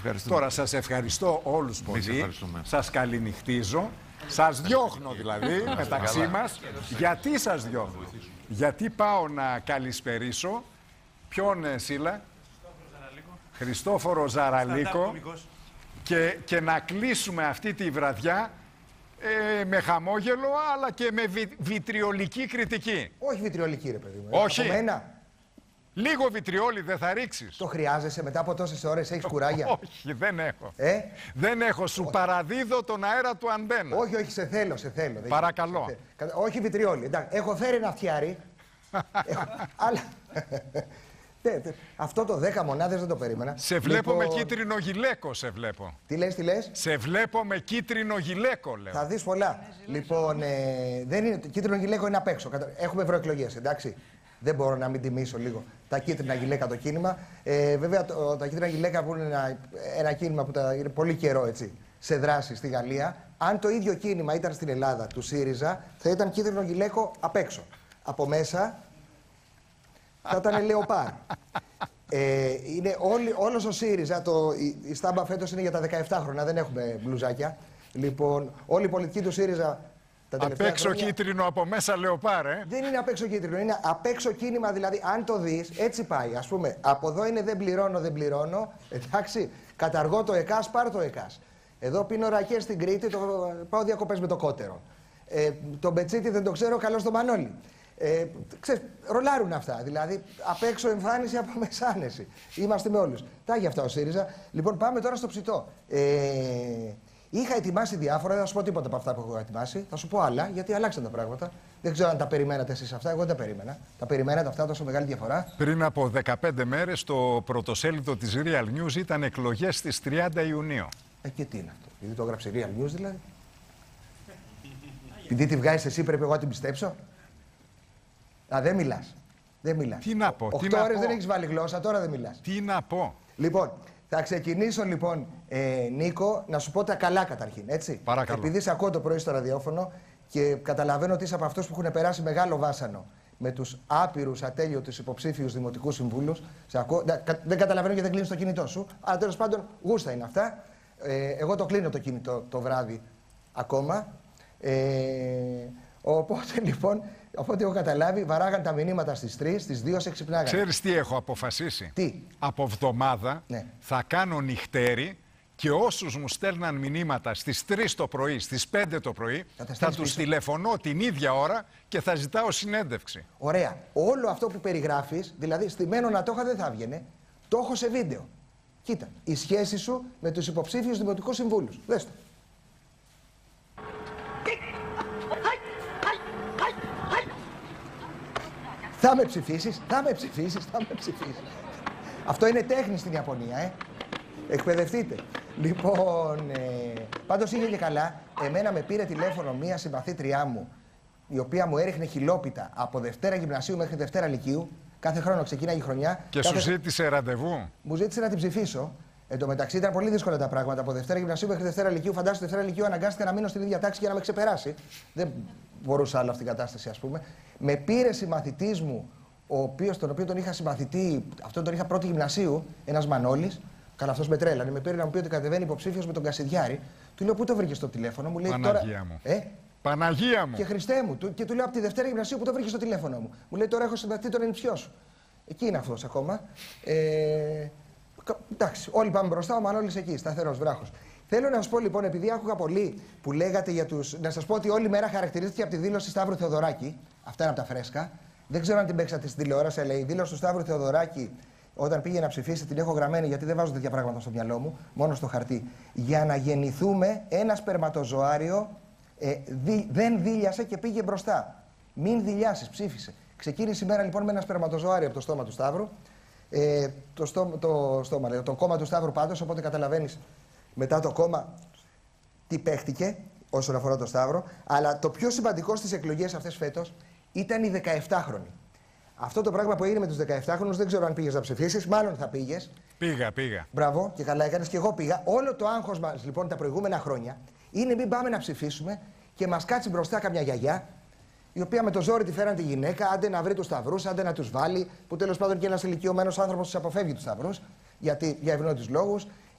Τώρα σας ευχαριστώ όλους πολύ. Σας καληνυχτίζω. Σας διώχνω δηλαδή μεταξύ μας. Γιατί σας διώχνω? Γιατί πάω να καλησπερίσω ποιον, Σίλα? Χριστόφορο Ζαραλίκο. Και να κλείσουμε αυτή τη βραδιά με χαμόγελο, αλλά και με βιτριολική κριτική. Όχι βιτριολική, ρε παιδί μου. Όχι. Από μένα. Λίγο βιτριόλι δεν θα ρίξεις? Το χρειάζεσαι μετά από τόσες ώρες, έχεις κουράγια? Όχι, δεν έχω. Δεν έχω, σου όχι. Παραδίδω τον αέρα του αντένα. Όχι, όχι, σε θέλω. Παρακαλώ. Όχι βιτριόλι. Εντάξει, έχω φέρει ένα φτιάρι. Αλλά... Αυτό το 10 μονάδες δεν το περίμενα. Σε βλέπω με κίτρινο γυλαίκο, σε βλέπω. Τι λες? Σε βλέπω με κίτρινο γυλαίκο, λέω. Θα δεις πολλά. Λοιπόν, δεν είναι, κίτρινο γυλαίκο είναι απ' έξω. Έχουμε ευρωεκλογές, εντάξει. Δεν μπορώ να μην τιμήσω λίγο τα κίτρινα γυλαίκα το κίνημα. Βέβαια, τα κίτρινα γυλαίκα που είναι ένα κίνημα που είναι πολύ καιρό έτσι, σε δράση στη Γαλλία. Αν το ίδιο κίνημα ήταν στην Ελλάδα του ΣΥΡΙΖΑ, θα ήταν κίτρινο γυλαίκο απ' έξω. Από μέσα θα ήταν λεοπάρ. Όλος ο ΣΥΡΙΖΑ, η στάμπα φέτος είναι για τα 17 χρόνια, δεν έχουμε μπλουζάκια. Λοιπόν, όλη η πολιτική του ΣΥΡΙΖΑ τα τελευταία απ' έξω χρόνια, κίτρινο, από μέσα λεοπάρ, δεν είναι απ' έξω κίτρινο, είναι απ' έξω κίνημα, δηλαδή αν το δεις, έτσι πάει. Ας πούμε, από εδώ είναι δεν πληρώνω, εντάξει, καταργώ το ΕΚΑΣ, πάρ' το ΕΚΑΣ. Εδώ πίνω ρακές στην Κρήτη, πάω διακοπές με το κότερο. Το Μπετσίτη δεν το ξέρω, καλό στο Μανώλη. Ρολάρουν αυτά. Δηλαδή, απ' έξω εμφάνιση, από μέσα άνεση. Είμαστε με όλους. Τα έχει αυτά ο ΣΥΡΙΖΑ. Λοιπόν, πάμε τώρα στο ψητό. Είχα ετοιμάσει διάφορα, δεν θα σου πω τίποτα από αυτά που έχω ετοιμάσει. Θα σου πω άλλα, γιατί αλλάξαν τα πράγματα. Δεν ξέρω αν τα περιμένατε εσείς αυτά. Εγώ δεν τα περίμενα. Τα περιμένατε αυτά, τόσο μεγάλη διαφορά? Πριν από 15 μέρες, το πρωτοσέλιδο της Real News ήταν εκλογές στις 30 Ιουνίου. Και τι είναι αυτό? Επειδή το έγραψε Real News, δηλαδή. Επειδή τη βγάζεις εσύ, πρέπει εγώ να την πιστέψω? Δεν μιλάς. Τι να πω? 8 ώρες δεν έχεις βάλει γλώσσα, τώρα δεν μιλάς. Τι να πω? Λοιπόν, θα ξεκινήσω λοιπόν, Νίκο, να σου πω τα καλά καταρχήν, έτσι. Παρακαλώ. Επειδή σε ακούω το πρωί στο ραδιόφωνο και καταλαβαίνω ότι είσαι από αυτούς που έχουν περάσει μεγάλο βάσανο με τους άπειρους ατέλειωτους υποψήφιους δημοτικούς συμβούλους. Δεν καταλαβαίνω γιατί δεν κλείνεις το κινητό σου. Αλλά τέλος πάντων, γούστα είναι αυτά. Εγώ το κλείνω το κινητό το βράδυ ακόμα. Οπότε λοιπόν, οπότε έχω καταλάβει, βαράγαν τα μηνύματα στις 3, στις 2 σε ξυπνάγανε. Ξέρεις τι έχω αποφασίσει? Τι? Από εβδομάδα θα κάνω νυχτέρι και όσους μου στέλναν μηνύματα στις 3 το πρωί, στις 5 το πρωί, θα τους τηλεφωνώ την ίδια ώρα και θα ζητάω συνέντευξη. Ωραία. Όλο αυτό που περιγράφεις, δηλαδή στημένο να το είχα δεν θα έβγαινε, το έχω σε βίντεο. Κοίτα, η σχέση σου με τους υποψήφιους δημοτικούς συμβούλους. Δες το. Θα με ψηφίσεις, θα με ψηφίσεις. Αυτό είναι τέχνη στην Ιαπωνία, Εκπαιδευτείτε. Λοιπόν, πάντως είχε και καλά. Εμένα με πήρε τηλέφωνο μία συμπαθήτριά μου, η οποία μου έριχνε χιλόπιτα από Δευτέρα Γυμνασίου μέχρι Δευτέρα Λυκείου. Κάθε χρόνο ξεκίναγε η χρονιά. Και σου ζήτησε ραντεβού? Μου ζήτησε να την ψηφίσω. Εν τω μεταξύ ήταν πολύ δύσκολα τα πράγματα. Από Δευτέρα Γυμνασίου μέχρι Δευτέρα Λυκείου. Φαντάζομαι Δευτέρα Λυκείου αναγκάστηκα να μείνω στην ίδια τάξη για να με ξεπεράσει. Δεν μπορούσα άλλο αυτή την κατάσταση, ας πούμε. Με πήρε συμμαθητής μου, τον οποίο τον είχα συμμαθητή, αυτόν τον είχα πρώτη Γυμνασίου, ένας Μανώλης. Καλά, αυτός με τρέλανε. Με πήρε να μου πει ότι κατεβαίνει υποψήφιος με τον Κασιδιάρη. Του λέω: πού το βρήκε στο τηλέφωνο? Μου λέει: Παναγία τώρα... μου. Παναγία μου. Και Χριστέ μου. Και του λέω: από τη Δευτέρα Γυμνασίου που το βρήκε στο τηλέφωνο μου. Μου λέει: τώρα έχω συμπαθητή τον ενιψιό σου. Εκεί είναι αυτός ακόμα. Εντάξει, όλοι πάμε μπροστά. Ο Μανώλης εκεί, σταθερός βράχος. Θέλω να σας πω λοιπόν, επειδή άκουγα πολύ που λέγατε για τους. Να σας πω ότι όλη μέρα χαρακτηρίστηκε από τη δήλωση Σταύρου Θεοδωράκη. Αυτά είναι από τα φρέσκα. Δεν ξέρω αν την παίξατε στην τηλεόραση, αλλά η δήλωση του Σταύρου Θεοδωράκη, όταν πήγε να ψηφίσει, την έχω γραμμένη γιατί δεν βάζω τέτοια πράγματα στο μυαλό μου, μόνο στο χαρτί. Για να γεννηθούμε, ένα σπερματοζωάριο δεν δίλιασε και πήγε μπροστά. Μην δειλιάσεις, ψήφισε. Ξεκίνησε η μέρα λοιπόν με ένα σπερματοζωάριο από το στόμα του Σταύρου. Το κόμμα του Σταύρου πάντως, οπότε καταλαβαίνεις μετά το κόμμα τι παίχτηκε όσον αφορά το Σταύρο. Αλλά το πιο σημαντικό στις εκλογές αυτές φέτος ήταν οι 17χρονοι. Αυτό το πράγμα που έγινε με τους 17χρονους δεν ξέρω αν πήγες να ψηφίσεις, μάλλον θα πήγες. Πήγα. Μπράβο και καλά έκανες και εγώ πήγα. Όλο το άγχος μας λοιπόν τα προηγούμενα χρόνια είναι μην πάμε να ψηφίσουμε και μας κάτσει μπροστά καμιά γιαγιά, η οποία με το ζόρι τη φέραν τη γυναίκα, άντε να βρει τους σταυρούς, άντε να τους βάλει, που τέλος πάντων και ένας ηλικιωμένος άνθρωπος τους αποφεύγει τους σταυρούς, γιατί για ευνόητους λόγους.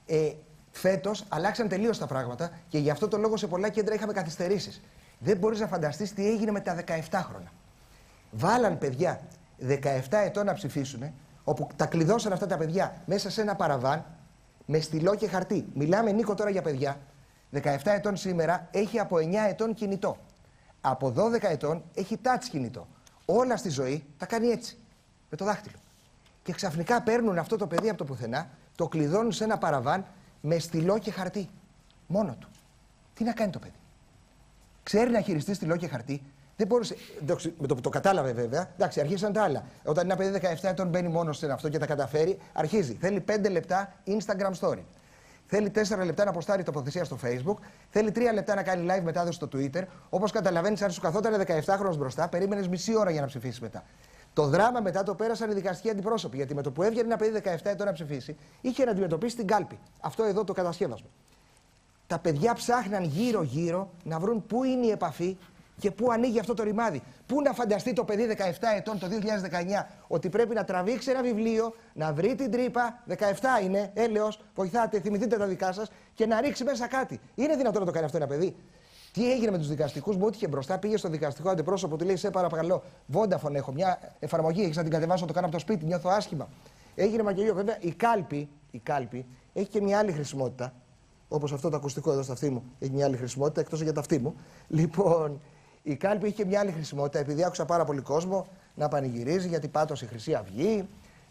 Φέτος αλλάξαν τελείως τα πράγματα και γι' αυτό το λόγο σε πολλά κέντρα είχαμε καθυστερήσεις. Δεν μπορείς να φανταστείς τι έγινε με τα 17χρονα. Βάλαν παιδιά 17 ετών να ψηφίσουν, όπου τα κλειδώσαν αυτά τα παιδιά μέσα σε ένα παραβάν με στυλό και χαρτί. Μιλάμε, Νίκο, τώρα για παιδιά. 17 ετών σήμερα έχει από 9 ετών κινητό. Από 12 ετών έχει touch κινητό. Όλα στη ζωή τα κάνει έτσι, με το δάχτυλο. Και ξαφνικά παίρνουν αυτό το παιδί από το πουθενά, το κλειδώνουν σε ένα παραβάν με στυλό και χαρτί. Μόνο του. Τι να κάνει το παιδί? Ξέρει να χειριστεί στυλό και χαρτί. Δεν μπορούσε. Με το που το κατάλαβε, βέβαια. Εντάξει, αρχίσαν τα άλλα. Όταν ένα παιδί 17 ετών μπαίνει μόνο σε αυτό και τα καταφέρει, αρχίζει. Θέλει 5 λεπτά Instagram story. Θέλει 4 λεπτά να αποστάρει τοποθεσία στο Facebook. Θέλει 3 λεπτά να κάνει live μετάδοση στο Twitter. Όπως καταλαβαίνεις, αν σου καθόταν 17χρονος μπροστά, περίμενες μισή ώρα για να ψηφίσεις μετά. Το δράμα μετά το πέρασαν οι δικαστικοί αντιπρόσωποι. Γιατί με το που έβγαινε ένα παιδί 17 ετών να ψηφίσει, είχε να αντιμετωπίσει την κάλπη. Αυτό εδώ το κατασκεύασμα. Τα παιδιά ψάχναν γύρω-γύρω να βρουν πού είναι η επαφή και πού ανοίγει αυτό το ρημάδι. Πού να φανταστεί το παιδί 17 ετών το 2019 ότι πρέπει να τραβήξει ένα βιβλίο, να βρει την τρύπα, 17 είναι, έλεος, βοηθάτε, θυμηθείτε τα δικά σας και να ρίξει μέσα κάτι. Είναι δυνατόν να το κάνει αυτό ένα παιδί? Τι έγινε με τους δικαστικούς? Μου έτυχε μπροστά, πήγε στο δικαστικό αντιπρόσωπο, του λέει: σε παρακαλώ, Vodafone έχω μια εφαρμογή, έχεις να την κατεβάσω, να το κάνω από το σπίτι, νιώθω άσχημα. Έγινε μακελιό. Βέβαια η κάλπη έχει και μια άλλη χρησιμότητα. Όπως αυτό το ακουστικό εδώ στα αυτή μου έχει μια άλλη χρησιμότητα, εκτός για τα αυτή μου. Λοιπόν, η κάλπη έχει και μια άλλη χρησιμότητα, επειδή άκουσα πάρα πολύ κόσμο να πανηγυρίζει γιατί πάτωσε η Χρυσή Αυγή,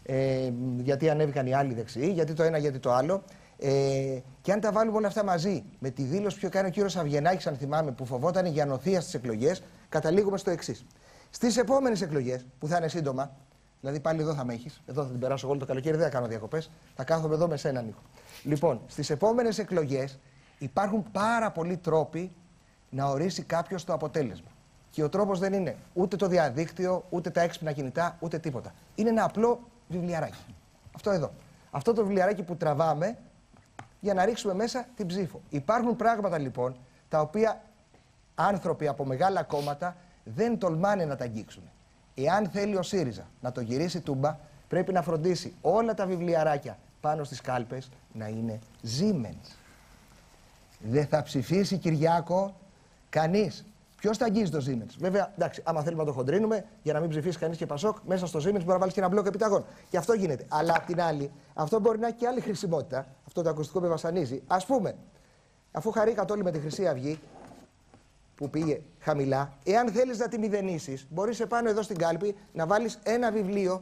γιατί ανέβηκαν οι άλλοι δεξιοί, γιατί το ένα, γιατί το άλλο. Και αν τα βάλουμε όλα αυτά μαζί με τη δήλωση που έκανε ο κύριος Αβγενάκης, αν θυμάμαι, που φοβόταν για νοθεία στις εκλογές, καταλήγουμε στο εξής. Στις επόμενες εκλογές, που θα είναι σύντομα, δηλαδή πάλι εδώ θα με έχεις, εδώ θα την περάσω όλο το καλοκαίρι, δεν θα κάνω διακοπές, θα κάθομαι εδώ με σένα, Νίκο. Λοιπόν, στις επόμενες εκλογές υπάρχουν πάρα πολλοί τρόποι να ορίσει κάποιος το αποτέλεσμα. Και ο τρόπος δεν είναι ούτε το διαδίκτυο, ούτε τα έξυπνα κινητά, ούτε τίποτα. Είναι ένα απλό βιβλιαράκι. Αυτό εδώ. Αυτό το βιβλιαράκι που τραβάμε για να ρίξουμε μέσα την ψήφο. Υπάρχουν πράγματα λοιπόν τα οποία άνθρωποι από μεγάλα κόμματα δεν τολμάνε να τα αγγίξουν. Εάν θέλει ο ΣΥΡΙΖΑ να το γυρίσει τούμπα, πρέπει να φροντίσει όλα τα βιβλιαράκια πάνω στις κάλπες να είναι Siemens. Δεν θα ψηφίσει, Κυριάκο, κανείς. Ποιος θα αγγίζει το Siemens? Βέβαια, εντάξει, άμα θέλουμε να το χοντρίνουμε, για να μην ψηφίσει κανείς και Πασόκ, μέσα στο Siemens μπορεί να βάλει και ένα μπλοκ επιταγών. Και αυτό γίνεται. Αλλά απ' την άλλη, αυτό μπορεί να έχει και άλλη χρησιμότητα. Αυτό το ακουστικό με βασανίζει. Ας πούμε, αφού χαρήκατε όλοι με τη Χρυσή Αυγή, που πήγε χαμηλά, εάν θέλεις να τη μηδενίσεις, μπορείς επάνω εδώ στην κάλπη να βάλεις ένα βιβλίο,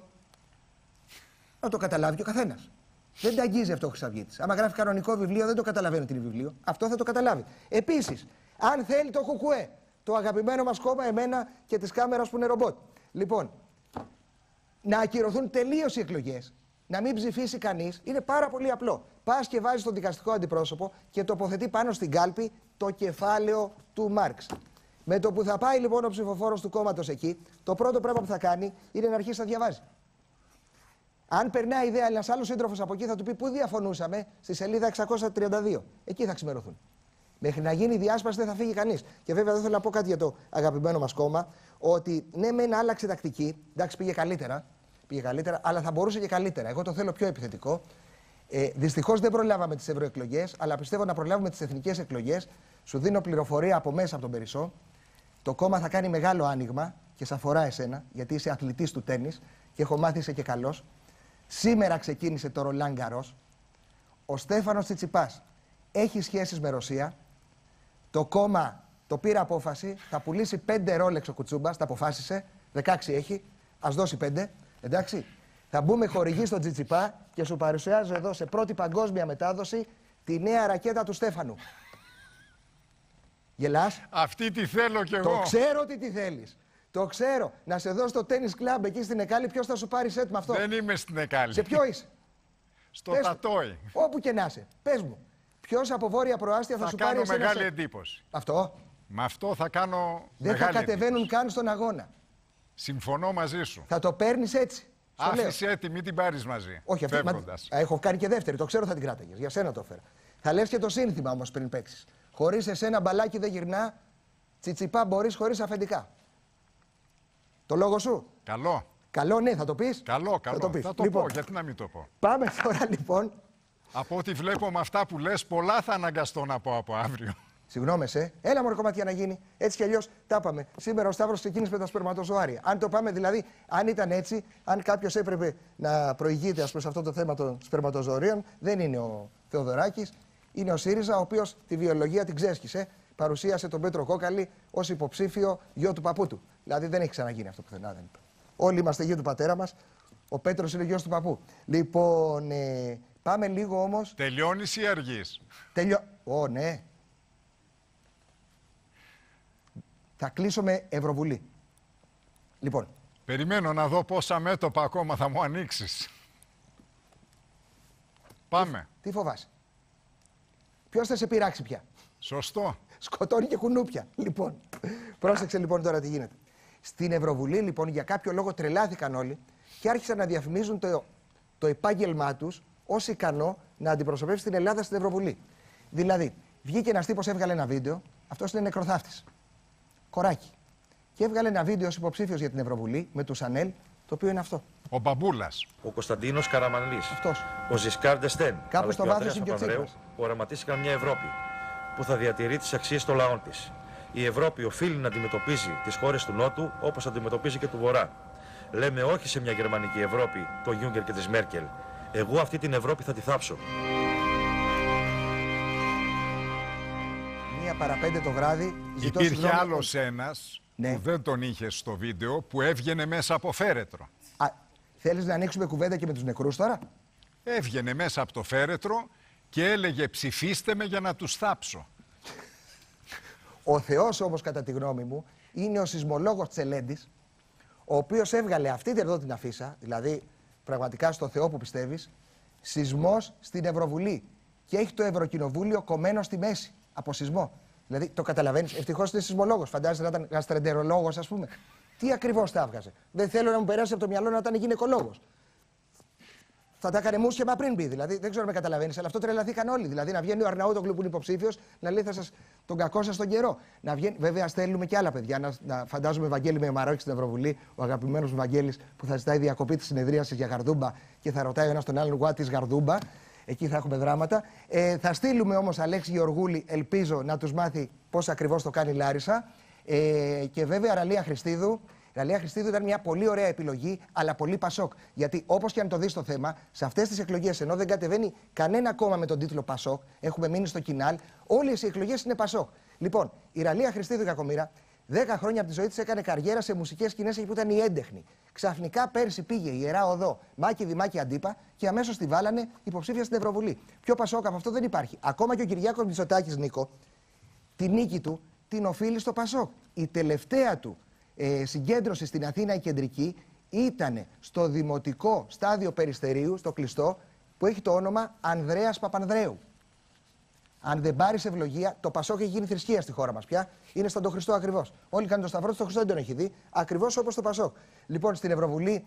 να το καταλάβει και ο καθένας. Δεν τα αγγίζει αυτό ο Χρυσαυγίτης. Άμα γράφει κανονικό βιβλίο, δεν το καταλαβαίνει τι είναι βιβλίο. Αυτό θα το καταλάβει. Επίσης, αν θέλει το Κουκουέ, το αγαπημένο μας κόμμα, εμένα και της κάμερας που είναι ρομπότ. Λοιπόν, να ακυρωθούν τελείως οι εκλογές, να μην ψηφίσει κανείς, είναι πάρα πολύ απλό. Πας και βάζεις τον δικαστικό αντιπρόσωπο και τοποθετεί πάνω στην κάλπη το κεφάλαιο του Μάρξ. Με το που θα πάει λοιπόν ο ψηφοφόρος του κόμματος εκεί, το πρώτο πράγμα που θα κάνει είναι να αρχίσει να διαβάζει. Αν περνάει ιδέα ένας άλλος σύντροφος από εκεί, θα του πει πού διαφωνούσαμε, στη σελίδα 632. Εκεί θα ξημερωθούν. Μέχρι να γίνει η διάσπαση δεν θα φύγει κανείς. Και βέβαια δεν θέλω να πω κάτι για το αγαπημένο μας κόμμα, ότι ναι, μεν άλλαξε τακτική, εντάξει πήγε καλύτερα, αλλά θα μπορούσε και καλύτερα. Εγώ το θέλω πιο επιθετικό. Δυστυχώς δεν προλάβαμε τις ευρωεκλογές, αλλά πιστεύω να προλάβουμε τις εθνικές εκλογές. Σου δίνω πληροφορία από μέσα από τον Περισσό. Το κόμμα θα κάνει μεγάλο άνοιγμα και σε αφορά εσένα, γιατί είσαι αθλητής του τένις και έχω μάθει είσαι και καλός. Σήμερα ξεκίνησε το Ρολάν Γκαρός. Ο Στέφανος Τσιτσιπάς έχει σχέσεις με Ρωσία. Το κόμμα το πήρε απόφαση, θα πουλήσει 5 ρόλεξ ο Κουτσούμπας, τα αποφάσισε. 16 έχει, ας δώσει 5. Εντάξει. Θα μπούμε χορηγοί στον Τσιτσιπά και σου παρουσιάζω εδώ σε πρώτη παγκόσμια μετάδοση τη νέα ρακέτα του Στέφανου. Γελάς? Αυτή τη θέλω κι εγώ. Το ξέρω ότι τη θέλεις. Το ξέρω. Να σε δω στο τένις κλαμπ εκεί στην Εκάλη, ποιος θα σου πάρει σετ με αυτό? Δεν είμαι στην Εκάλη. Σε ποιο είσαι? Στο Τατόι. Όπου και να είσαι. Πες μου. Ποιος από Βόρεια Προάστια θα σου πάρει εσένα? Θα κάνω μεγάλη εντύπωση. Αυτό. Με αυτό θα κάνω δεν θα κατεβαίνουν εντύπωση. Καν στον αγώνα. Συμφωνώ μαζί σου. Θα το παίρνεις έτσι. Άφησε έτοιμη, την πάρεις μαζί. Όχι, αυτή, έχω κάνει και δεύτερη. Το ξέρω θα την κράταγες. Για σένα το έφερα. Θα λες και το σύνθημα όμως πριν παίξεις. Χωρίς εσένα μπαλάκι δεν γυρνά. Τσιτσιπά μπορείς χωρίς αφεντικά. Το λόγο σου. Καλό. Καλό, ναι, θα το πεις. Καλό. Θα το λοιπόν, πω. Γιατί να μην το πω. Πάμε τώρα λοιπόν Από ό,τι βλέπω με αυτά που λες, πολλά θα αναγκαστώ να πω από αύριο. Συγγνώμη, έλα μωρέ κομμάτια να γίνει. Έτσι κι αλλιώς τα είπαμε. Σήμερα ο Σταύρος ξεκίνησε με τα σπερματοζωάρια. Αν το πάμε δηλαδή, αν ήταν έτσι, αν κάποιος έπρεπε να προηγείται ας πούμε, σε αυτό το θέμα των σπερματοζωρίων, δεν είναι ο Θεοδωράκης, είναι ο ΣΥΡΙΖΑ, ο οποίος τη βιολογία την ξέσχισε. Παρουσίασε τον Πέτρο Κόκαλη ως υποψήφιο γιο του παππού του. Δηλαδή δεν έχει ξαναγίνει αυτό πουθενά. Δεν. Όλοι είμαστε γιο του πατέρα μας. Ο Πέτρος είναι γιος του παππού. Λοιπόν, πάμε λίγο όμως. Τελειώνεις ή αργείς? Ναι. Θα κλείσω με Ευρωβουλή. Λοιπόν. Περιμένω να δω πόσα μέτωπα ακόμα θα μου ανοίξεις. Πάμε. Τι φοβάσαι? Ποιος θα σε πειράξει πια? Σωστό. Σκοτώνει και κουνούπια. Λοιπόν, πρόσεξε λοιπόν τώρα τι γίνεται. Στην Ευρωβουλή λοιπόν για κάποιο λόγο τρελάθηκαν όλοι και άρχισαν να διαφημίζουν το επάγγελμά τους ως ικανό να αντιπροσωπεύσει την Ελλάδα στην Ευρωβουλή. Δηλαδή, βγήκε ένας τύπος, έβγαλε ένα βίντεο, αυτός είναι νεκροθάφτης. Κοράκι. Και έβγαλε ένα βίντεο ως υποψήφιος για την Ευρωβουλή με του Σανέλ, το οποίο είναι αυτό. Ο Μπαμπούλας. Ο Κωνσταντίνος Καραμανλής. Αυτός. Ο Ζισκάρ ντ'Εστέν. Κάπου στο βάθος είναι και ο Τσίπρας. Οραματίστηκαν μια Ευρώπη που θα διατηρεί τις αξίες των λαών της. Η Ευρώπη οφείλει να αντιμετωπίζει τις χώρες του Νότου όπως αντιμετωπίζει και του Βορρά. Λέμε όχι σε μια γερμανική Ευρώπη, το Γιούγκερ και της Μέρκελ. Εγώ αυτή την Ευρώπη θα τη θάψω. Μία παραπέντε το βράδυ. Υπήρχε άλλος ένας που δεν τον είχε στο βίντεο που έβγαινε μέσα από φέρετρο. Θέλεις να ανοίξουμε κουβέντα και με τους νεκρούς τώρα? Έβγαινε μέσα από το φέρετρο και έλεγε ψηφίστε με για να τους θάψω. Ο Θεός όμως κατά τη γνώμη μου είναι ο σεισμολόγος Τσελέντης, ο οποίος έβγαλε αυτή εδώ την αφίσα, δηλαδή πραγματικά στο Θεό που πιστεύεις, σεισμός στην Ευρωβουλή και έχει το Ευρωκοινοβούλιο κομμένο στη μέση από σεισμό. Δηλαδή το καταλαβαίνεις, ευτυχώς είναι σεισμολόγος, φαντάζεσαι να ήταν γαστρεντερολόγος ας πούμε. Τι ακριβώς θα έβγαζε? Δεν θέλω να μου περάσει από το μυαλό να ήταν γυναικολόγος. Θα τα έκανε μουσχεμα πριν μπει, δηλαδή δεν ξέρω αν με καταλαβαίνεις, αλλά αυτό τρελαθήκαν όλοι. Δηλαδή να βγαίνει ο Αρναούτογλου που είναι υποψήφιος, να λέει θα σας τον κακό σας τον καιρό. Να βγαίνει, βέβαια στέλνουμε και άλλα παιδιά. Να φαντάζομαι Βαγγέλη με Μαρόκη στην Ευρωβουλή, ο αγαπημένος μου Βαγγέλης που θα ζητάει διακοπή της συνεδρίασης για γαρδούμπα και θα ρωτάει ο ένας τον άλλον what is γαρδούμπα. Εκεί θα έχουμε δράματα. Θα στείλουμε όμως Αλέξη Γεωργούλη, ελπίζω να τους μάθει πώς ακριβώς το κάνει η Λάρισα. Και βέβαια Ραλία Χριστίδου. Η Ραλία Χριστίδου ήταν μια πολύ ωραία επιλογή, αλλά πολύ Πασόκ. Γιατί όπως και αν το δεις το θέμα, σε αυτές τις εκλογές, ενώ δεν κατεβαίνει κανένα κόμμα με τον τίτλο Πασόκ, έχουμε μείνει στο κοινάλ, όλες οι εκλογές είναι Πασόκ. Λοιπόν, η Ραλία Χριστίδου Κακομοίρα, 10 χρόνια από τη ζωή της έκανε καριέρα σε μουσικές σκηνές εκεί που ήταν η έντεχνη. Ξαφνικά πέρσι πήγε η Ιερά Οδό, Μάκη Δημάκη Αντίπα και αμέσως τη βάλανε υποψήφια στην Ευρωβουλή. Πιο Πασόκ από αυτό δεν υπάρχει. Ακόμα και ο Κυριάκος Μητσοτάκης, Νίκο, τη νίκη του την οφείλει στο Πασόκ. Η τελευταία του συγκέντρωση στην Αθήνα η κεντρική ήταν στο δημοτικό στάδιο Περιστερίου, στο κλειστό, που έχει το όνομα Ανδρέας Παπανδρέου. Αν δεν πάρει ευλογία, το Πασόκ έχει γίνει θρησκεία στη χώρα μας πια. Είναι στον το Χριστό ακριβώς. Όλοι κάνουν το σταυρό του, το Χριστό δεν τον έχει δει. Ακριβώς όπως το Πασόκ. Λοιπόν, στην Ευρωβουλή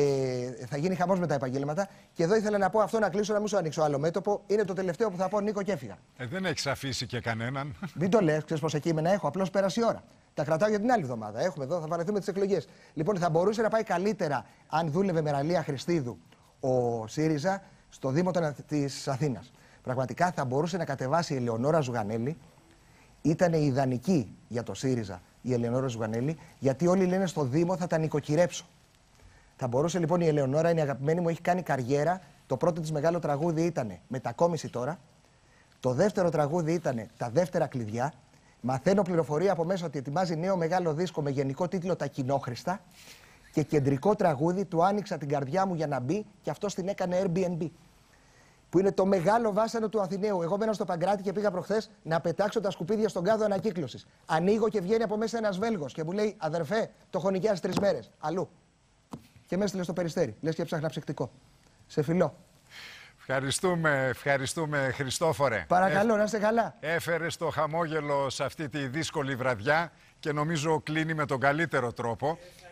θα γίνει χαμός με τα επαγγέλματα. Και εδώ ήθελα να πω αυτό να κλείσω, να μην σου ανοίξω άλλο μέτωπο. Είναι το τελευταίο που θα πω, Νίκο, και έφυγα. Δεν έχεις αφήσει και κανέναν. Μην το λες, ξέρεις πόσα κείμενα έχω. Απλώς πέρασε η ώρα. Τα κρατάω για την άλλη εβδομάδα. Έχουμε εδώ, θα βαρεθούμε τις εκλογές. Λοιπόν, θα μπορούσε να πάει καλύτερα αν δούλευε με Ραλία Χριστίδου ο ΣΥΡΙΖΑ στο Δήμο της Αθήνας. Πραγματικά θα μπορούσε να κατεβάσει η Ελεονόρα Ζουγανέλη. Ήταν ιδανική για το ΣΥΡΙΖΑ η Ελεονόρα Ζουγανέλη, γιατί όλοι λένε στο Δήμο θα τα νοικοκυρέψω. Θα μπορούσε λοιπόν η Ελεονόρα, είναι αγαπημένη μου, έχει κάνει καριέρα. Το πρώτο της μεγάλο τραγούδι ήταν Μετακόμιση τώρα. Το δεύτερο τραγούδι ήταν Τα δεύτερα κλειδιά. Μαθαίνω πληροφορία από μέσα ότι ετοιμάζει νέο μεγάλο δίσκο με γενικό τίτλο Τα κοινόχρηστα. Και κεντρικό τραγούδι του Άνοιξα την καρδιά μου για να μπει, και αυτό την έκανε Airbnb. Που είναι το μεγάλο βάσανο του Αθηναίου. Εγώ μένω στο Παγκράτη και πήγα προχθές να πετάξω τα σκουπίδια στον κάδο ανακύκλωσης. Ανοίγω και βγαίνει από μέσα ένας Βέλγος και μου λέει αδερφέ, το έχω νοικιάσει 3 μέρες. Αλλού. Και με έστειλε στο Περιστέρι. Λες και έψαχνα ψυκτικό. Σε φιλώ. Ευχαριστούμε Χριστόφορε. Παρακαλώ, να είστε καλά. Έφερες το χαμόγελο σε αυτή τη δύσκολη βραδιά και νομίζω κλείνει με τον καλύτερο τρόπο.